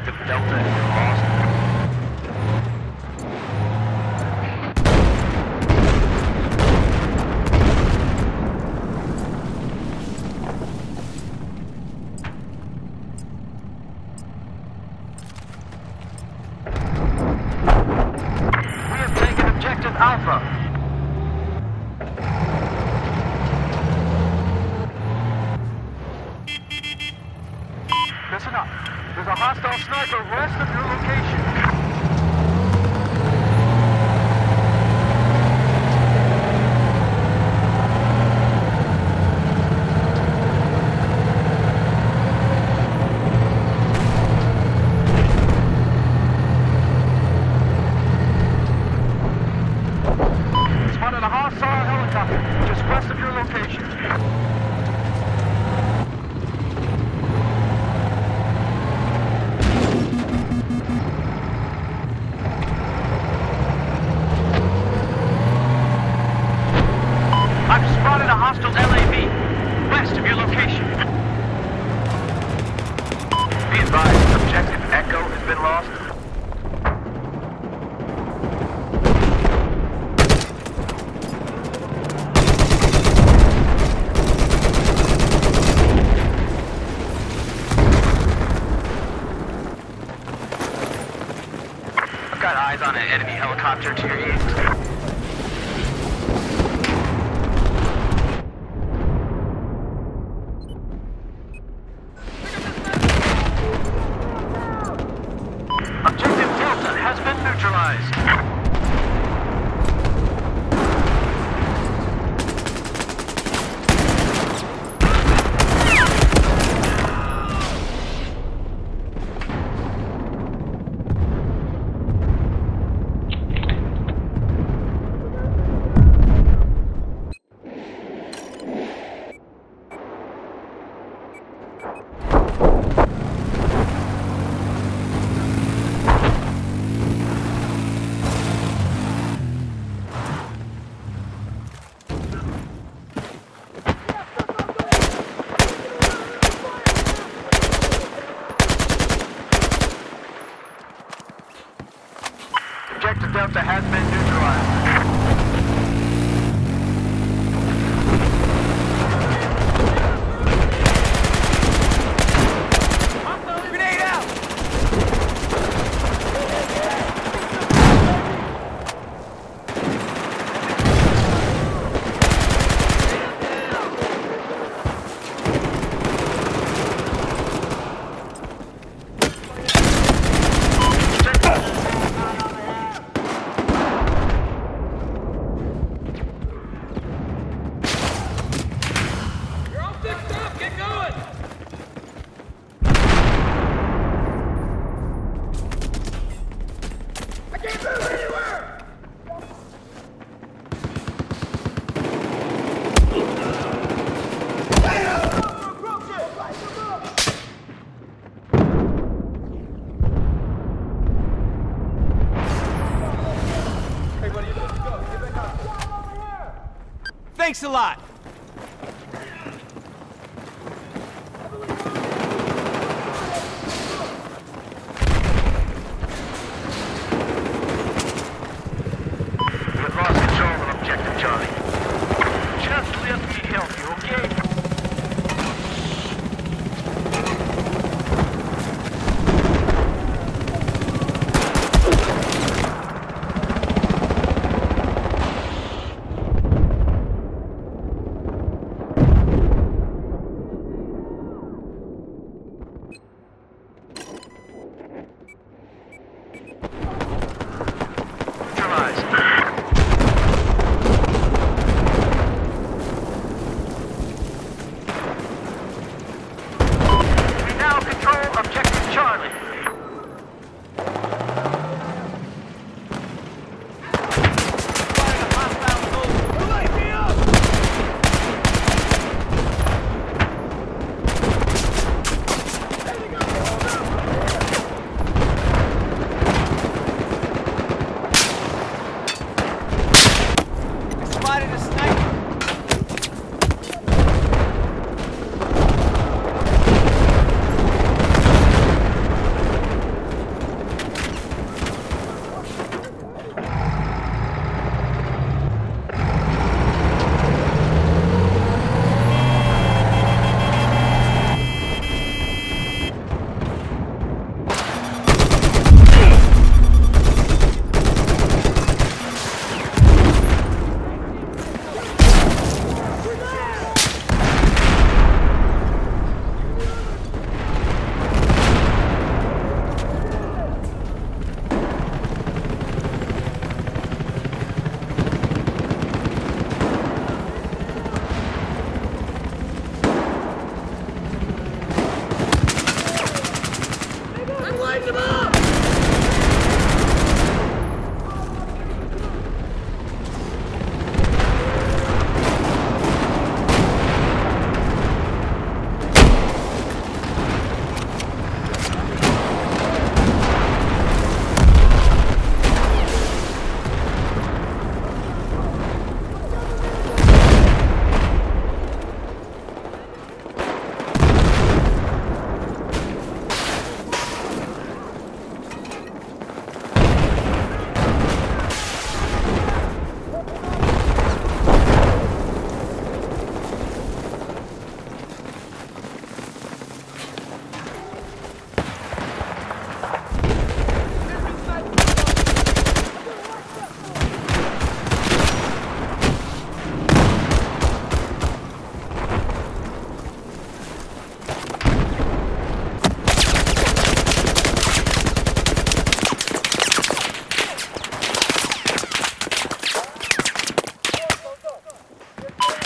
Objective Delta has been lost. We have taken Objective Alpha. Listen up. There's a hostile sniper west of your location. Spotted a hostile helicopter just west of your location. I've spotted a hostile LAV, west of your location. Be advised, Objective Echo has been lost. I've got eyes on an enemy helicopter to your east. Objective Delta has been neutralized. Objective Delta has been neutralized. Grenade out! You're all fixed up! Get going! I can't move anywhere! Hey, buddy, let's go. Get back up. Thanks a lot. We have lost control of Objective Charlie. Just let me help you, okay?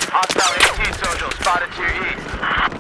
Hostile AT social spotted to your east.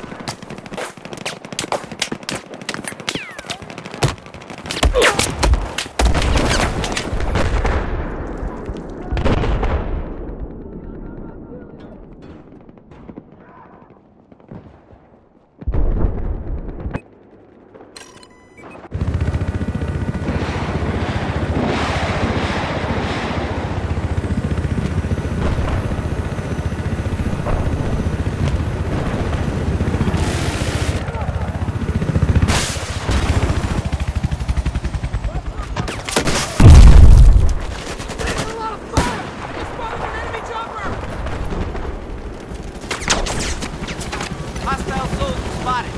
Hostile soldier spotted.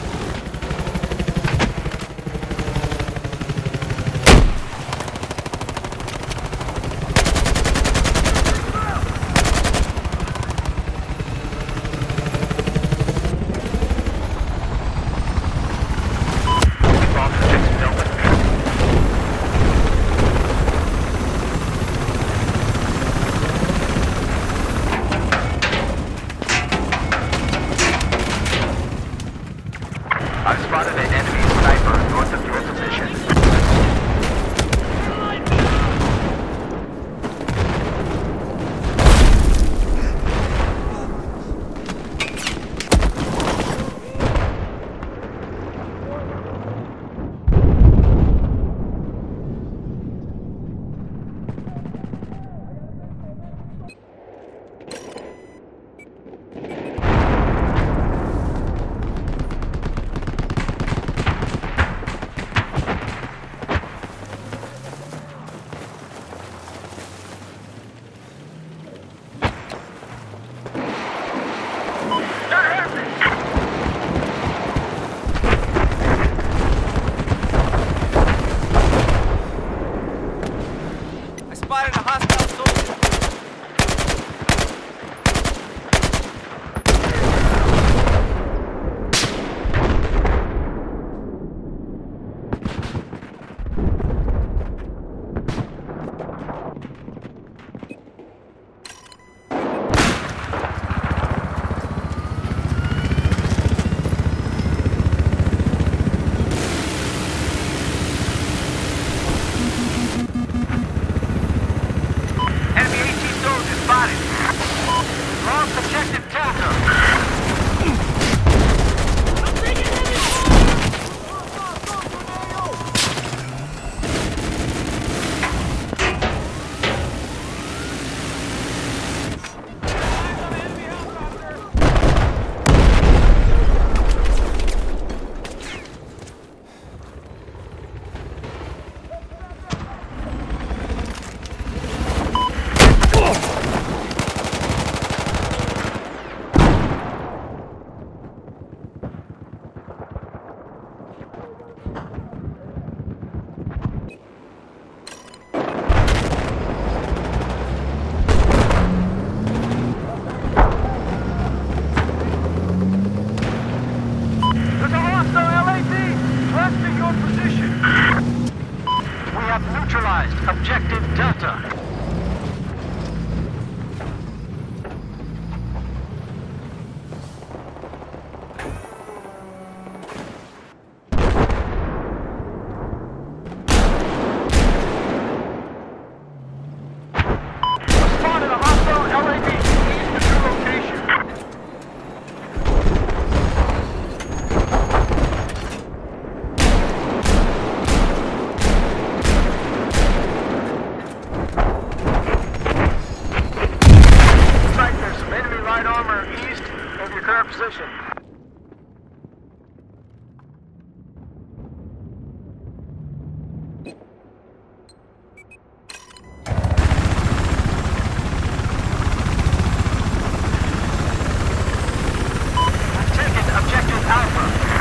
I've spotted an enemy sniper north of your position. I spotted a hostile soldier. Enemy AT soldier spotted. Lost objective Delta. There's a hostile LAV west of your position. We have neutralized objective Delta. Spotted a hostile LAV east of your location. There's some enemy light armor east of your current position. Taken objective Alpha.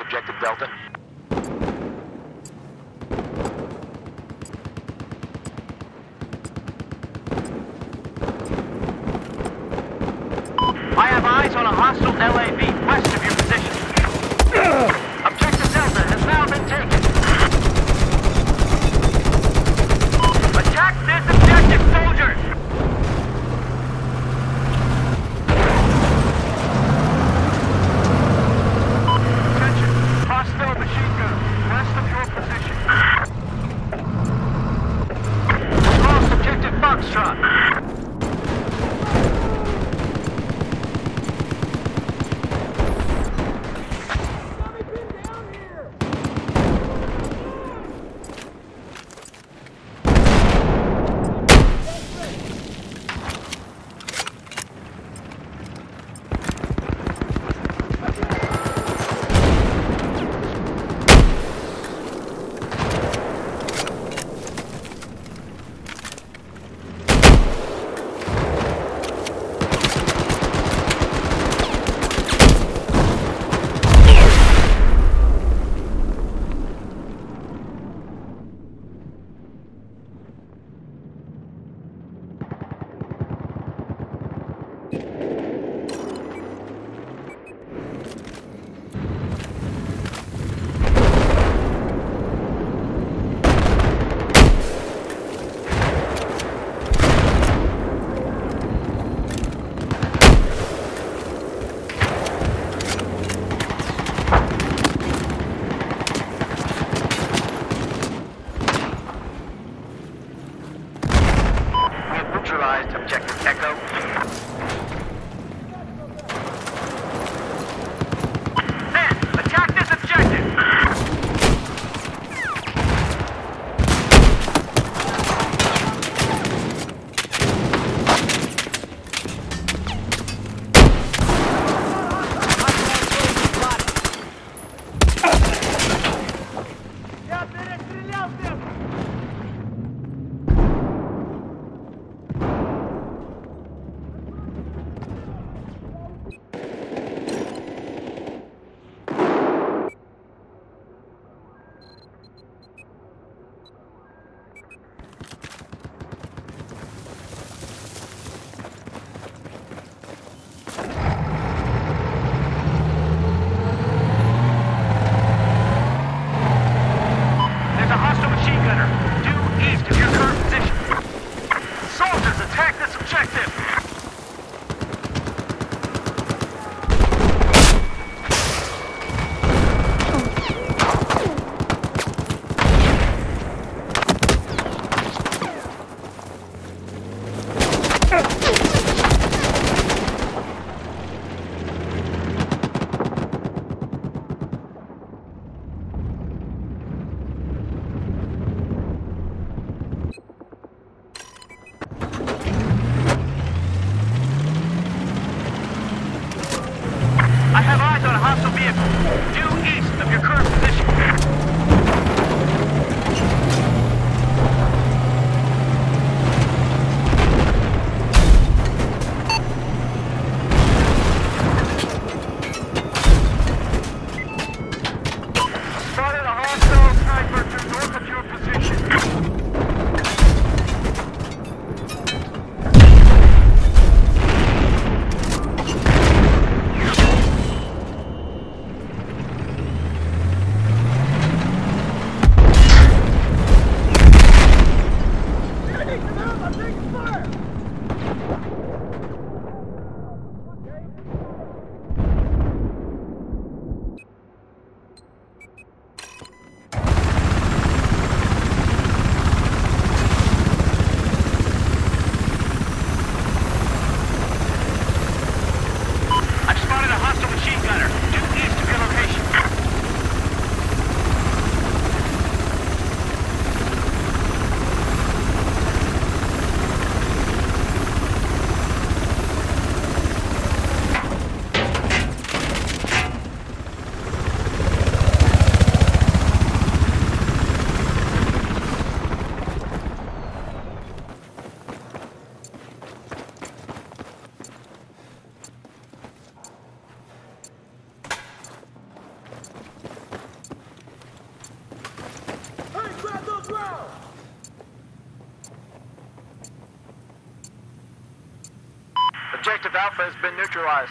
Objective Delta. I have eyes on a hostile LAV west of your position. Objective Delta has now been taken. Attack this objective, soldiers! Attention, hostile machine gun west of your position. We lost objective Foxtrot. Alpha has been neutralized.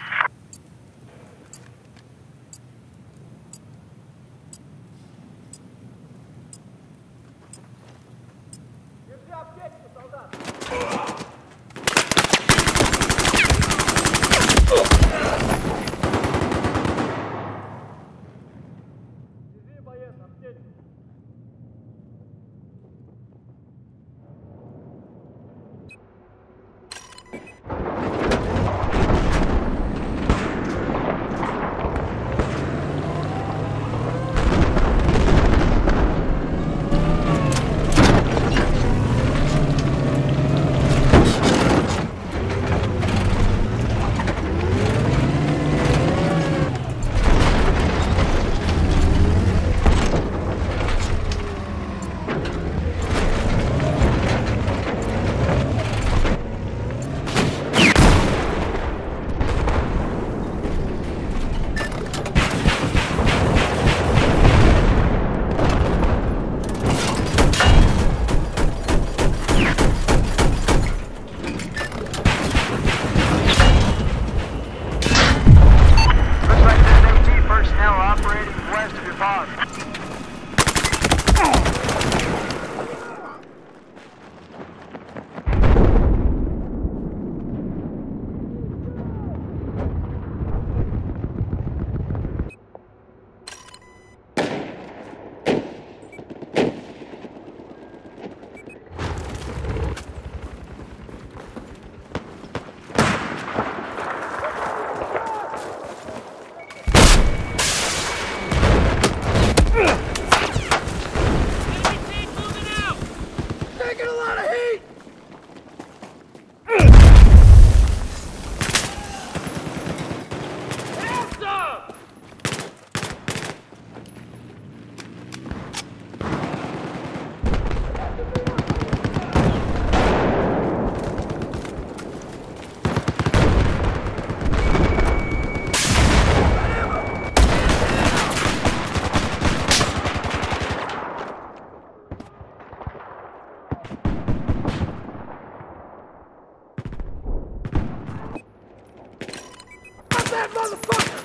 That motherfucker!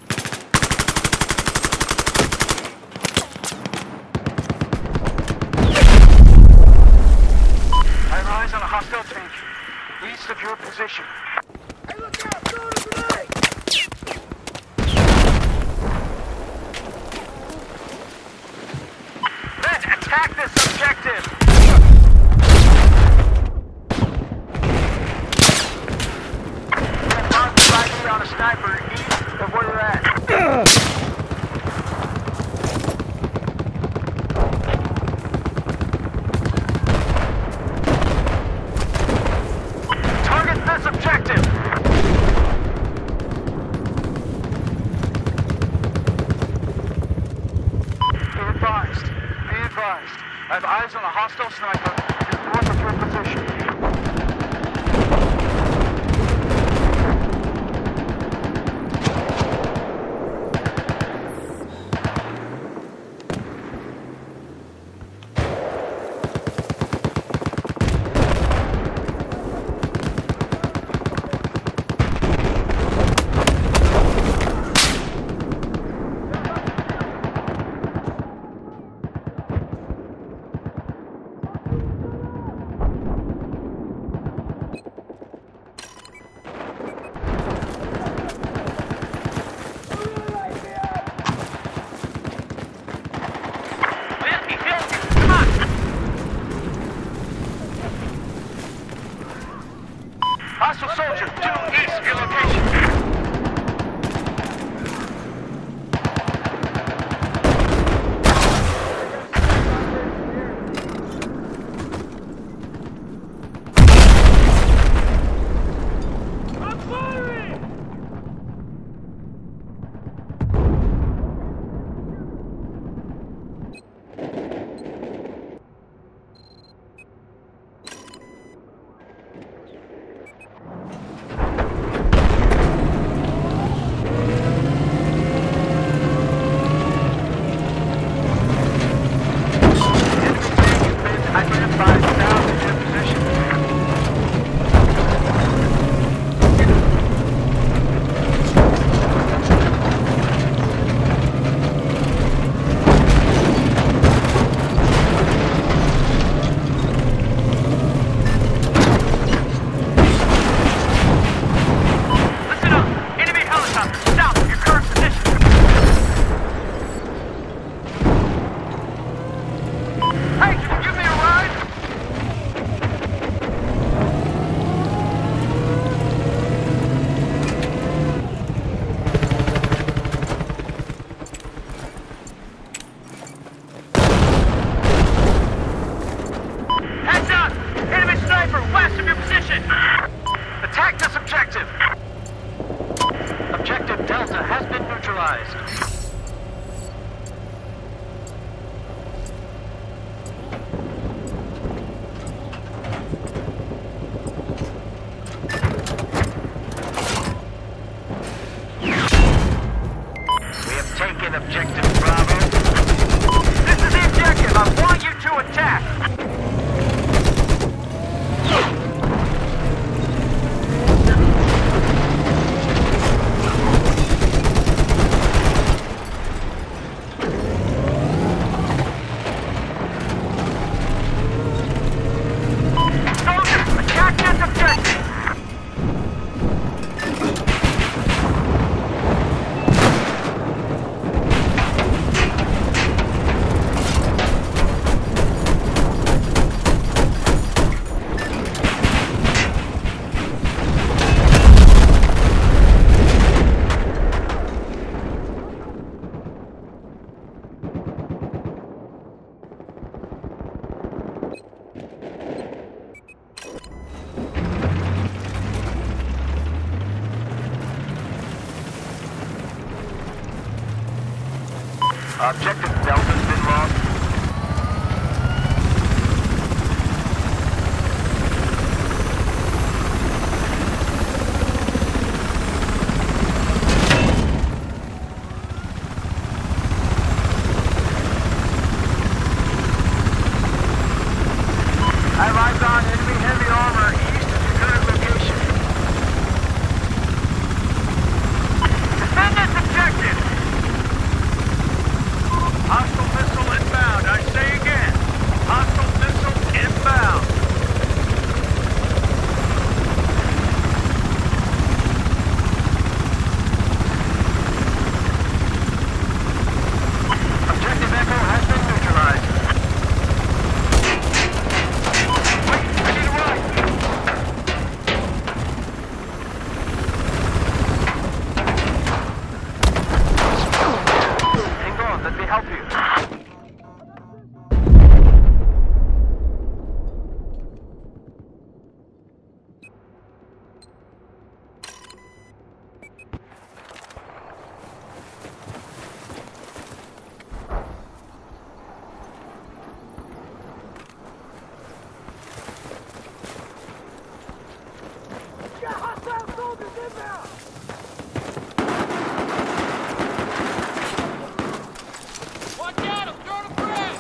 I have eyes on a hostile tank. East of your position. Hey, look out! Throwing a grenade! Let's attack this objective! On a sniper east of where you're at. Target this objective! Be advised. Be advised. I have eyes on a hostile sniper just north of your position. Objective Delta's been lost. Have eyes on enemy heavy armor east of your current location. Defend this objective! Hostile missile inbound, I say again. Hostile missile inbound. Objective Echo has been neutralized. Wait, I need a ride. Hang on, let me help you. Watch out, I'm throwing a frag!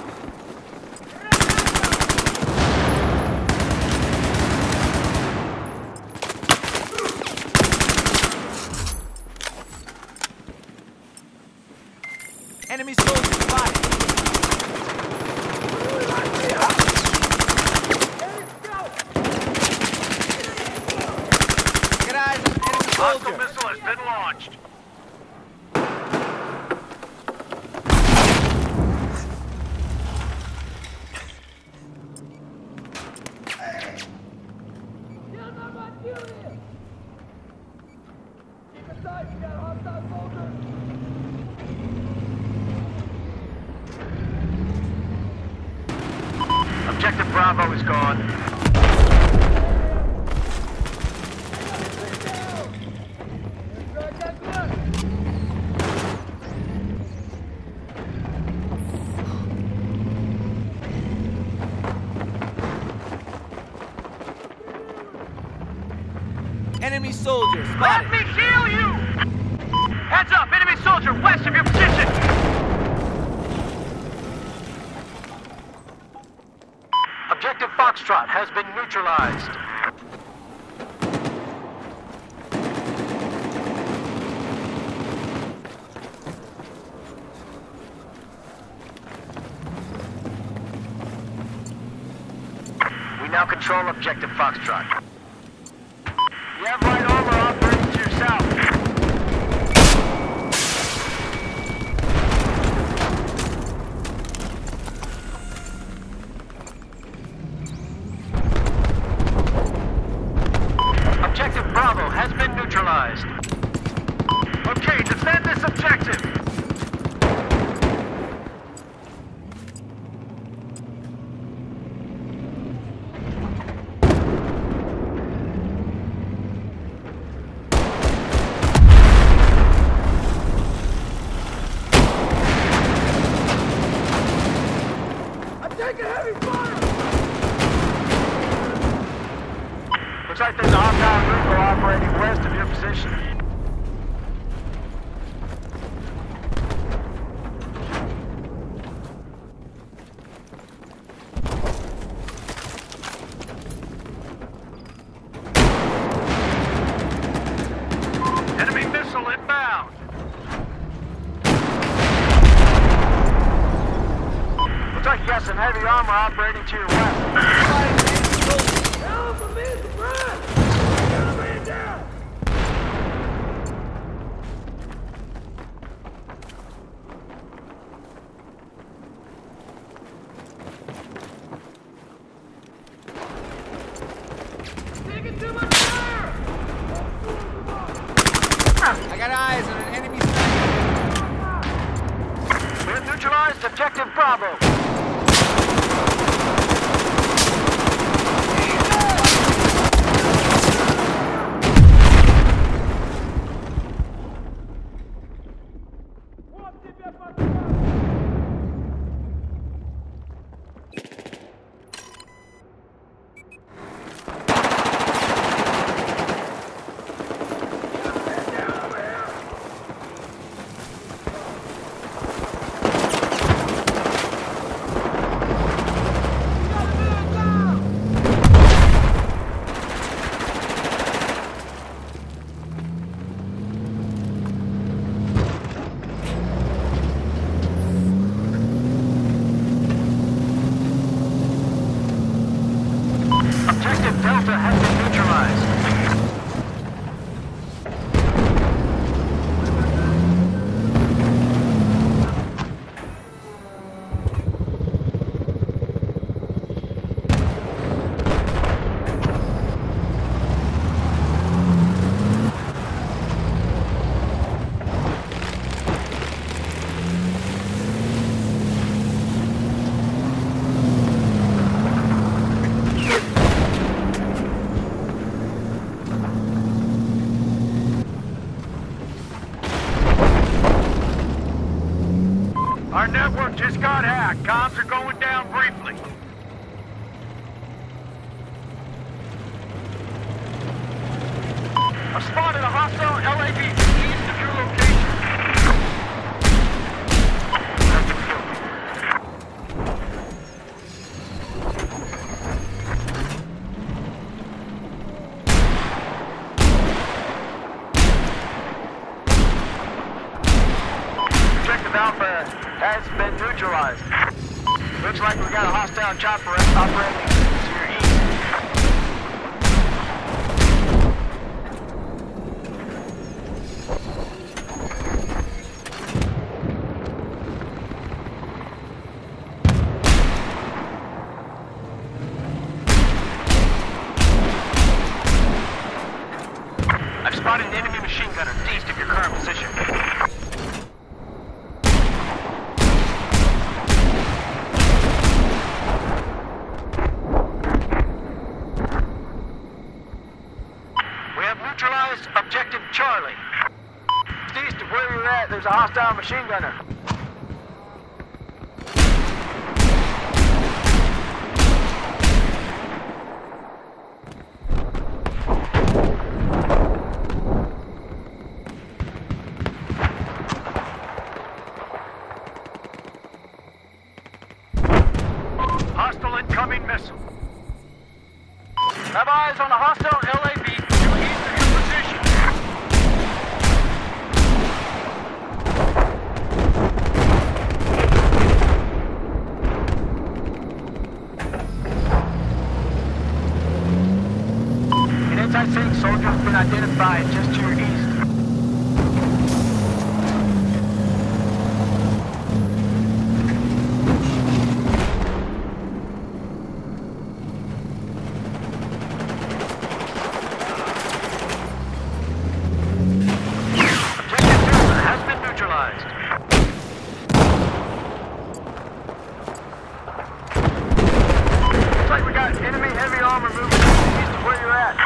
Enemy soldiers spotted! Get eyes on an enemy Hostile soldier! missile has been launched. Objective Bravo is gone. Enemy soldier Let spotted! me heal you! Heads up, enemy soldier west of your position! Objective Foxtrot has been neutralized. We now control Objective Foxtrot. You have light armor operating to your south. Objective Bravo has been neutralized. Okay, defend this objective. Looks like there's a hostile group operating west of your position. Enemy missile inbound. Looks like you got some heavy armor operating to your west. I got eyes on an enemy sniper! We've neutralized Objective Bravo. Chłopcy, back. Comms are going down briefly. I've spotted a hostile LAV east of your location. Objective Alpha has been neutralized. Looks like we got a hostile chopper operating to your east. I've spotted an enemy machine gunner east of your current position. We have neutralized Objective Charlie. East of where you're at, there's a hostile machine gunner. Hostile incoming missile. Have eyes on a hostile LAV to east of your position. An anti-tank soldier has been identified just to your east. Looks like we got enemy heavy armor moving east of where you're at.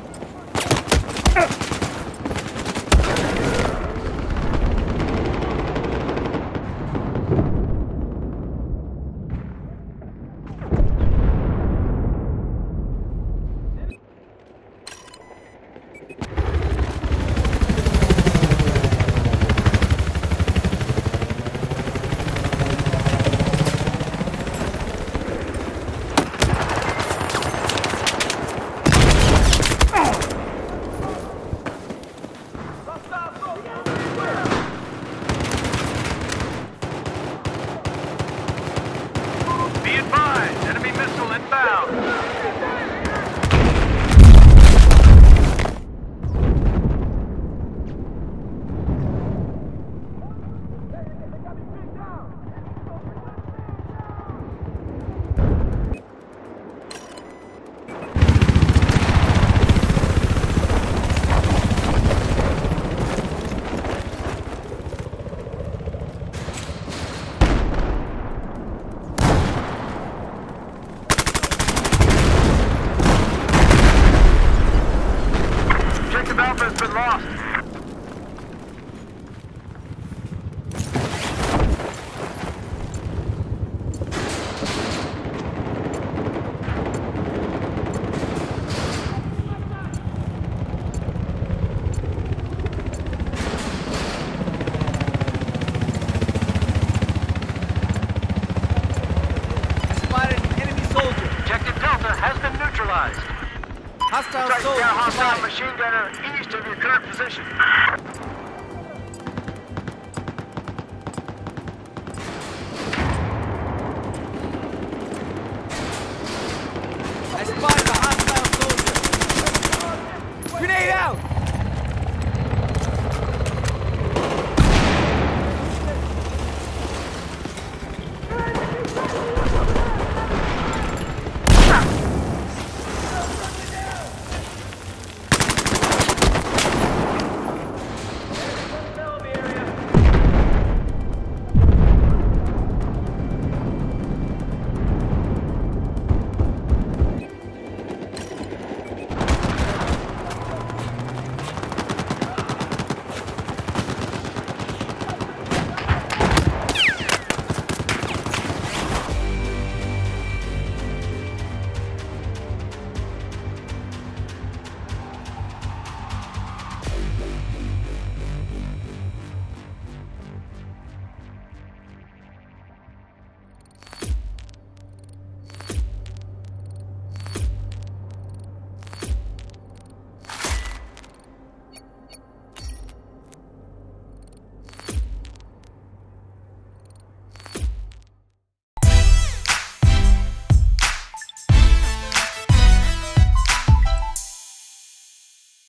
Be advised, enemy missile inbound. Objective Alpha has been lost. Spotted an enemy soldier. Objective Delta has been neutralized. Hostile Looks like we soldier. got a hostile spotted. machine gunner east of your current position.